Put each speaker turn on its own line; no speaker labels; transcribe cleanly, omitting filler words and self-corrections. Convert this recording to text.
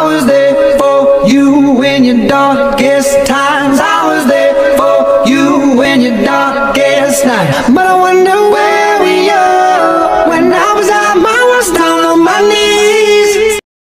was there for you in your darkest times. I was there for you in your darkest night. But I wonder